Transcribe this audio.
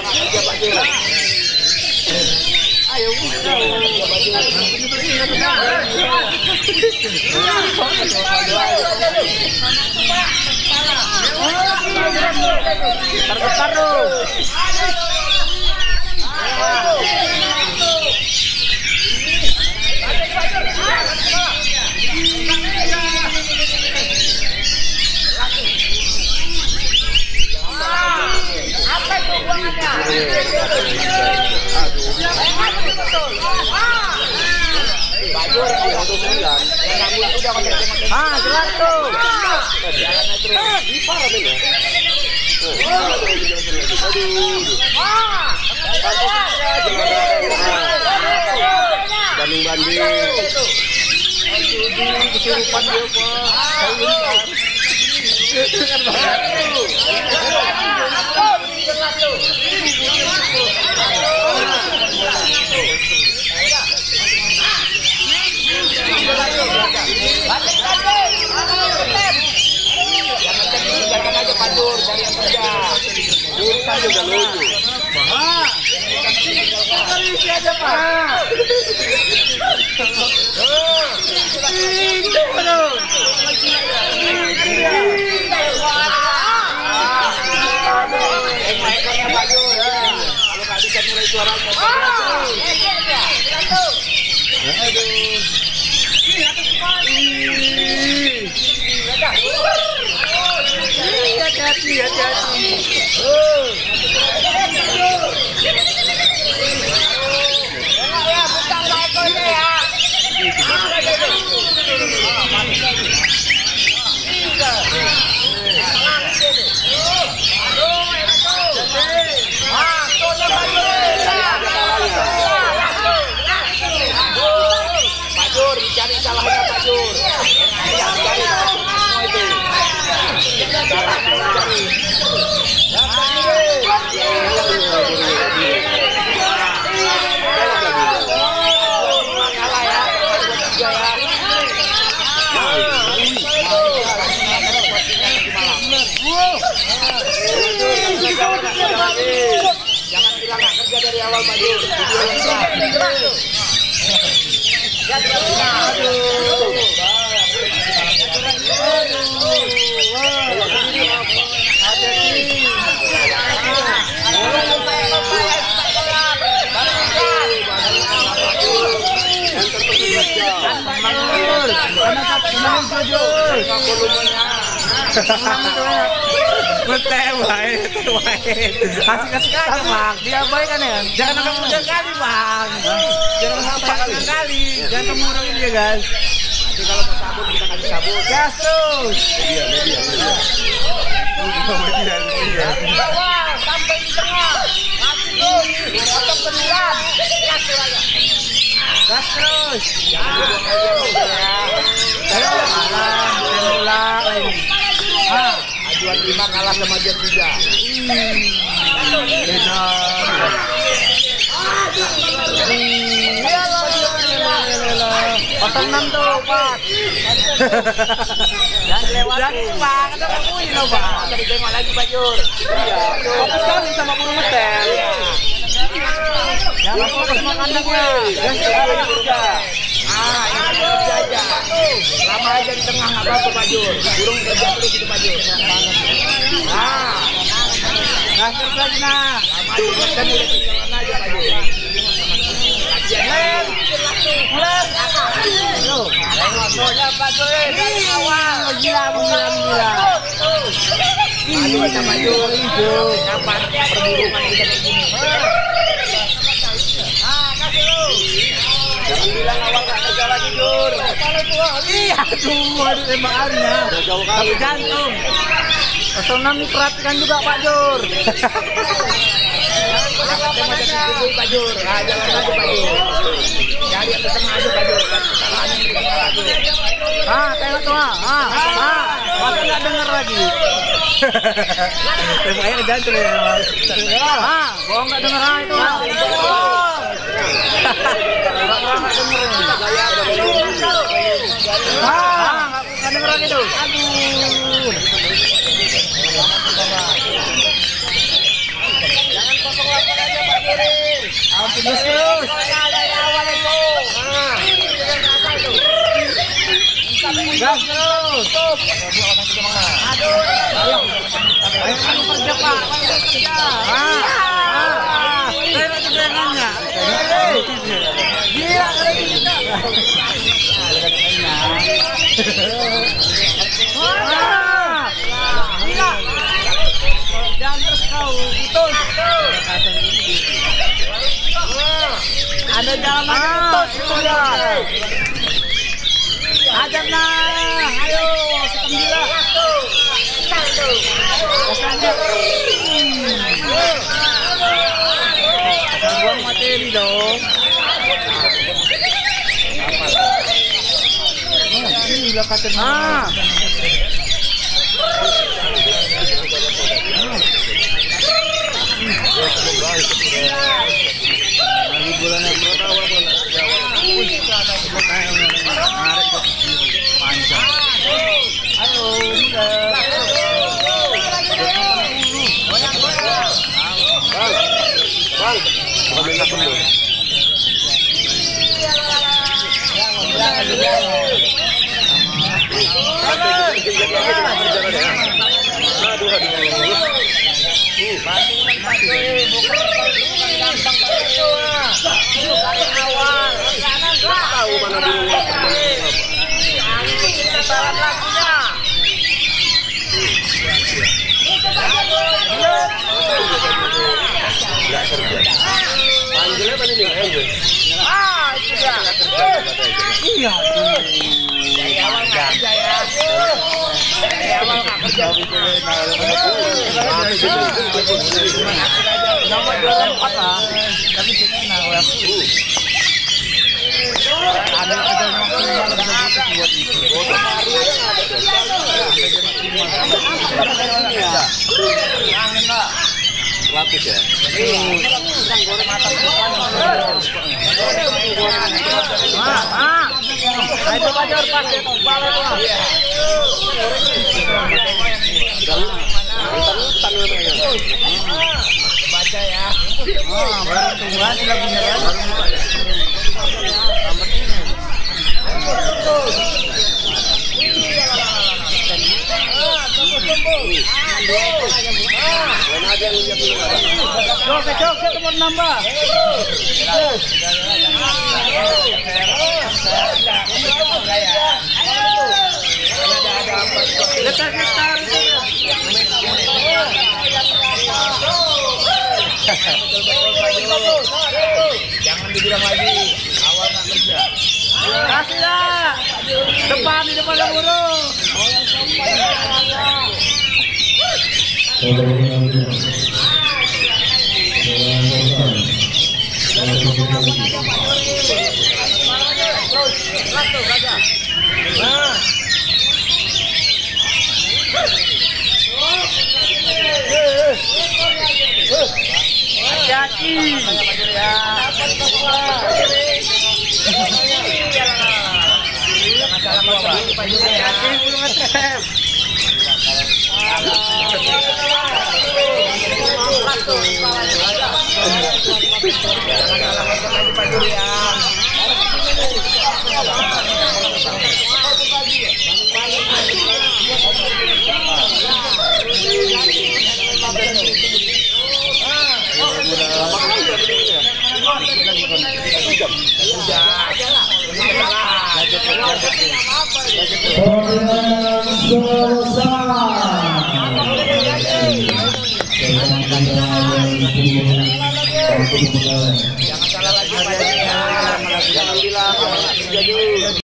Ayo, jelas tuh. Banding-banding. Kesurupan dia, jangan aja Pandur, cari yang kerja. Urusan juga lucu. Isi aja Pak. Kalau nggak bisa mulai suara hati-hati. Pajur, dicari salahnya Pajur. Jangan bilang nggak kerja dari awal Pajur. Kasih aja Bang, dia baik kan ya. Jangan sampai mudah kali Bang. Jangan sampai kali. Jangan kemurungin dia guys. Nanti kalau mau sabun kita kasih sabun. Gas terus. Media. Bawah sampai di tengah. Mati terus. Potong beneran. Gas terus aja. Gas terus. Ajuan 5 kalah sama dia 3. Potong 6 tuh Pak. Jangan lewat Pak. Kata kamu ini loh Pak. Tadi tengok lagi Pajur. Iya. Fokus kali sama burung metel. Jangan fokus makanannya. Jangan juga. Ini kerja aja. Lama aja di tengah nggak apa-apa Pajur. Burung kerja terus itu Pajur. Kasih lagi nah. Lama aja kan udah tinggalan aja Pajur. Latihan. Mulai. Motornya Pajur dari awal. Gila. Aduh aja Pajur. Kapan perburungan kita begini. Kasih lu. Jangan bilang awal nggak kerja lagi Jur. Iya, aduh tembakannya. Udah jauh kali. Jantung. 06 nih perhatikan juga Pak Jur. Jangan jadi Pak Jur. Nah, jalan aja Pak Jur. Jadi yang tengah aja Pak Jur. Kesalahannya di tengah Pak Jur. Tengok tuh. Masa nggak denger lagi. Tembaknya ke jantung ya. Bohong nggak denger itu. Nggak denger lagi tuh. Aduh. Jangan 08 cukup. Aduh. Ayo kerja Pak, ayo kerja. Saya lagi pegangannya. Gila kali kita. Gila. Jangan terus kau putus. Ada jalan putus itu ya. Ajar nah, ayo setem gila. Buang materi dong. Ini udah kata iya. Nama jualan 4 lah. Tapi sini nah ada buat itu. Lapis ya. Itu Bajor pakai balik lah. Baca ya. Baru Tuhan lagunya ya. Cok, mau nambah. Getar-getar. Jangan dibilang lagi awal nggak kerja. Kasih lah. Depan di depan burung. Hati-hati. Jangan salah lagi, jangan bilang